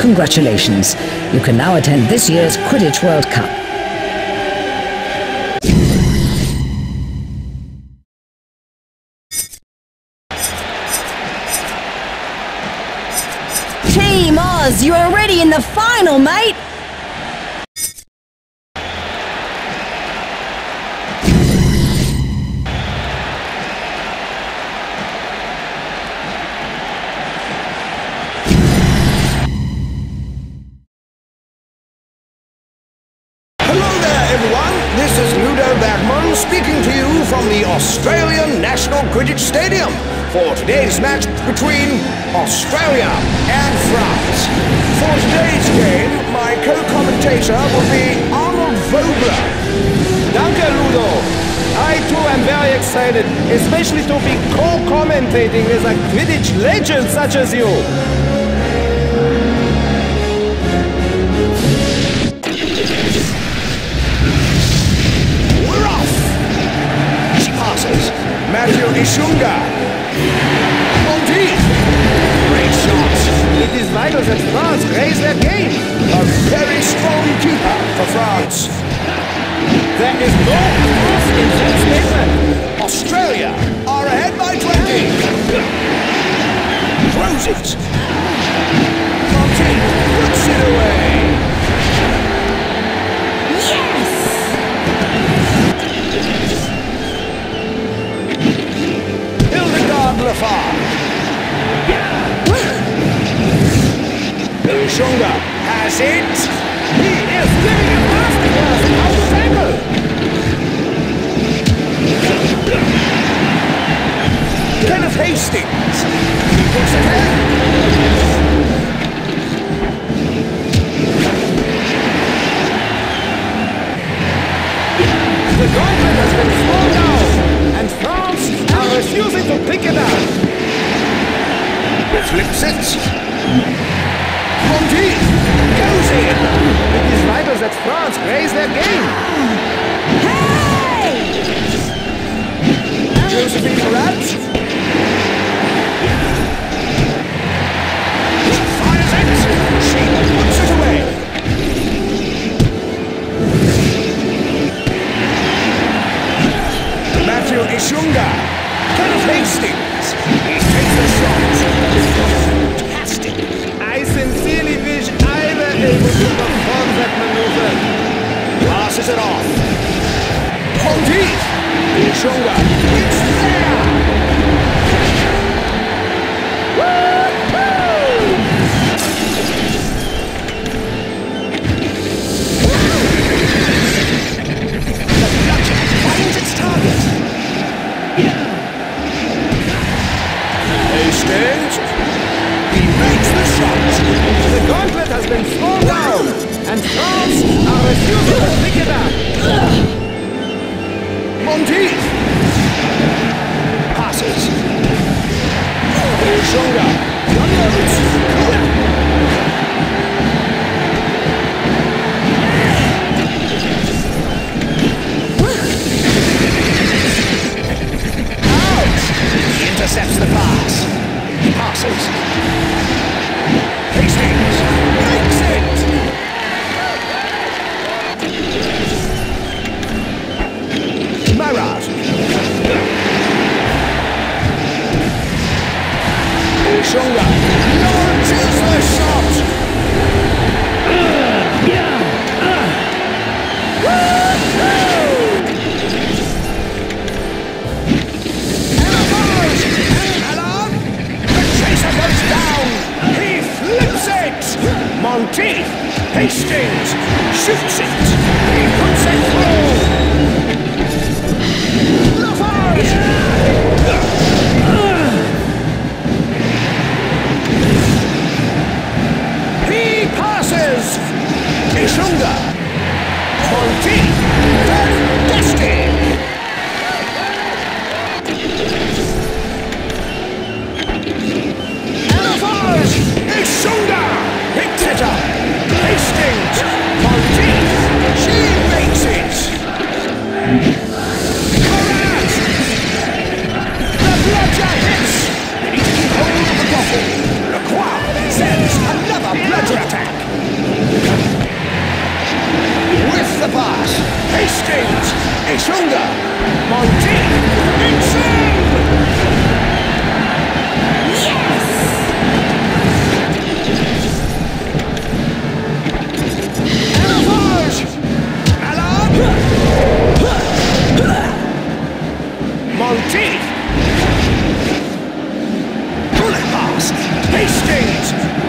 congratulations. You can now attend this year's Quidditch World Cup. Team Oz, you're already in the final, mate! Bagman speaking to you from the Australian National Quidditch Stadium for today's match between Australia and France. For today's game, my co-commentator will be Arnold Vogler. Danke, Ludo. I too am very excited, especially to be co-commentating with a Quidditch legend such as you. Echunga. Monteith. Great shot. It is vital that France raise their game. A very strong keeper for France. There is no cross in that statement. Australia are ahead by 20. Throws it. Monteith puts it away. Yes! Echunga has it. He is giving a masterclass in how to tackle. Kenneth Hastings. He puts it in. The gauntlet has been thrown down, and France are refusing to pick it up. Flips it. Monteith goes in. It is vital that France raise their game. Hey! Josephine Morat. She fires it. She puts it away. Echunga. Kenneth Hastings. He takes the shot. Fantastic. I sincerely wish I were able to perform that maneuver. Passes it off. Monteith. Echunga. It's there. The bludgeon finds its target. Hastings. He makes the shot. The gauntlet has been thrown down, and France are refusing to pick it up. Monteith. Passes. Echunga. Unloads. He intercepts the pass. Passes. Hastings makes it. Marat. Echunga launches the shot. Goes down. He flips it. Monteith. Hastings shoots it. He puts it through. Lafarge. He passes. Echunga. Monteith. Fantastic. Echunga picks it up. Hastings. Monteith. Monteith! Insane! Yes! Elevage! Allard! Monteith! Bullet pass! Hastings!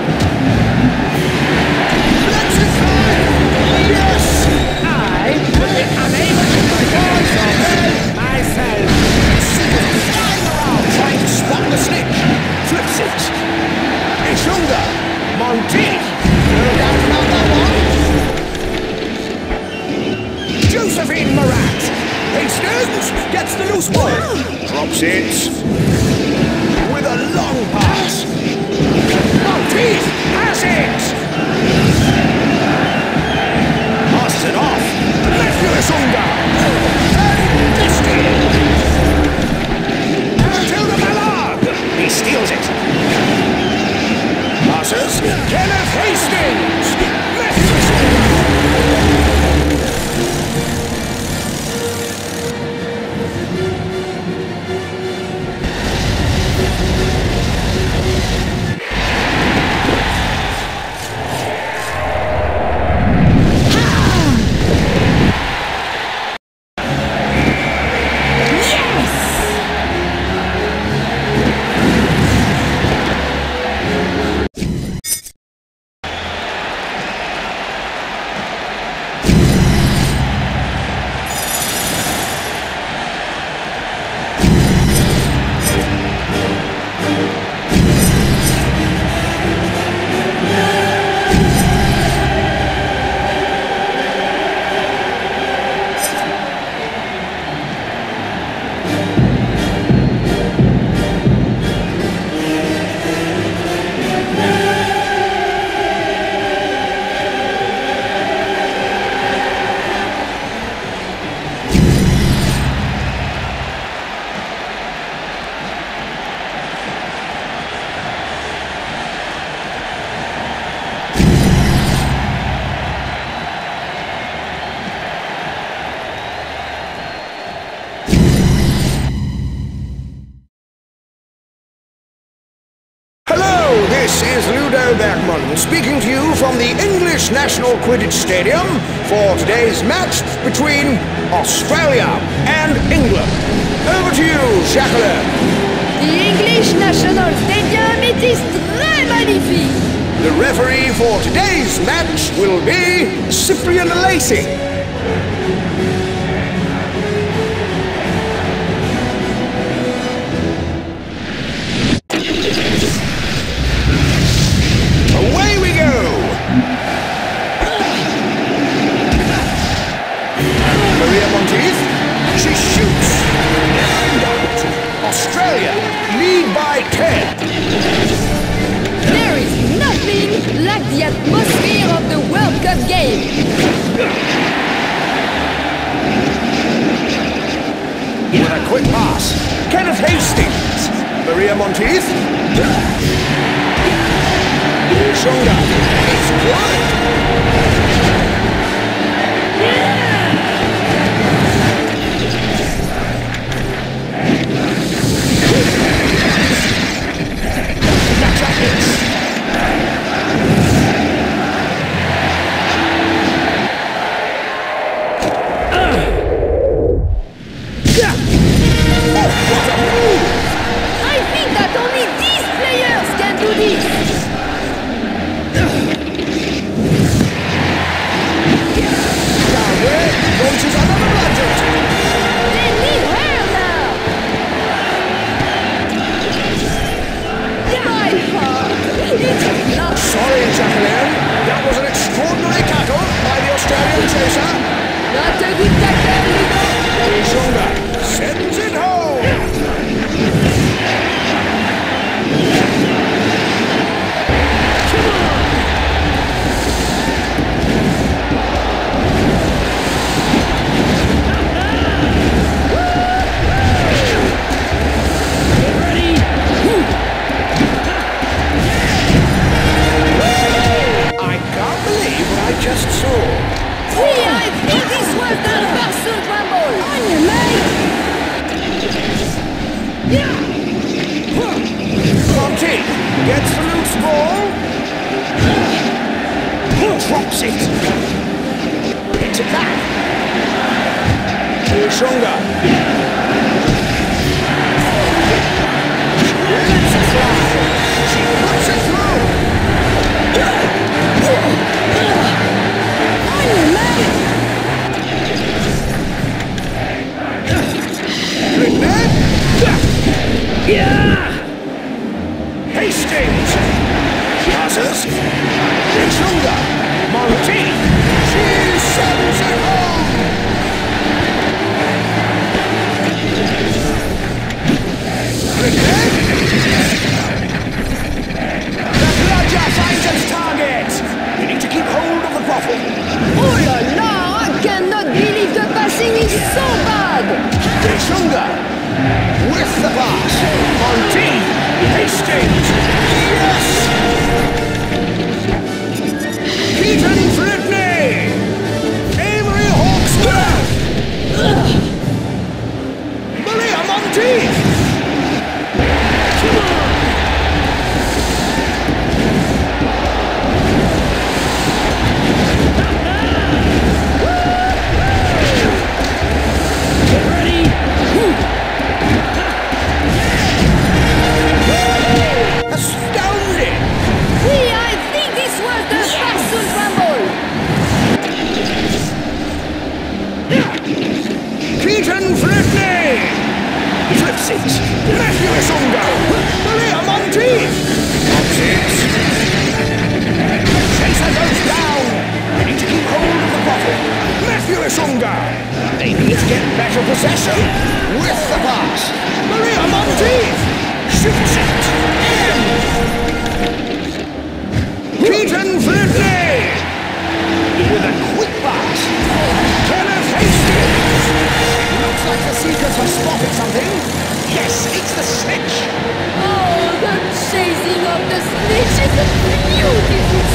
Let's high! Yes! I have been unable to perform so well myself. Flying around trying to spot the snitch. Flips it. Echunga. Monteith. No doubt about that one. Josephine Marat. Hastings gets the loose ball. Drops it. With a long pass. Monteith has it. Passes it off. Echunga. He steals it. Passes. Kenneth Hastings. This is Ludo Bagman speaking to you from the English National Quidditch Stadium for today's match between Australia and England. Over to you, Jacqueline. The English National Stadium, it is très magnifique. The referee for today's match will be Cyprien Alesi. Away we go! Maria Monteith, she shoots! And out! Australia lead by 10. There is nothing like the atmosphere of the World Cup game. With a quick pass, Kenneth Hastings. Maria Monteith. Echunga. It's blocked. I think that only these players can do this. it. Hits it back. Echunga. Lets it fly. She puts it through. On your man! Bagman. Yeah! Hastings. Passes. Echunga. Monteith. She sends it home. Bagman. The bludger finds its target. You need to keep hold of the bottle. Oh la la! I cannot believe the passing is so bad! Echunga with the pass. Monteith. Hastings. Yes! Keaton Flipney. Avery Hawkswell. Maria Monteith. Come on! Get ready! Astounding! See, I think this was the Fastened rumble! Keaton Flipney! Flips it! Matthew Echunga! Maria Monteith! Monteith! Chaser goes down! They need to keep hold of the bottle. Matthew Echunga! They need to get better possession. With the pass. Maria Monteith! Shoots it! In! Keaton Flipney! With a quick pass. Kenneth Hastings! Looks like the Seekers have spotted something. Yes, it's the snitch. Oh, the chasing of the snitch is a beautiful